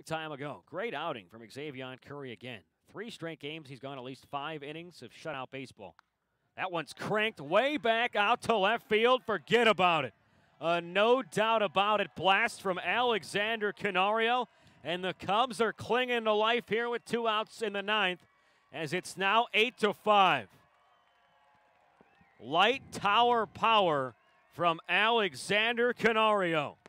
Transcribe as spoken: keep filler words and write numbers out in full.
time ago. Great outing from Xavier Curry again. Three straight games, he's gone at least five innings of shutout baseball. That one's cranked way back out to left field. Forget about it. A no doubt about it blast from Alexander Canario. And the Cubs are clinging to life here with two outs in the ninth, as it's now eight to five. Light tower power from Alexander Canario.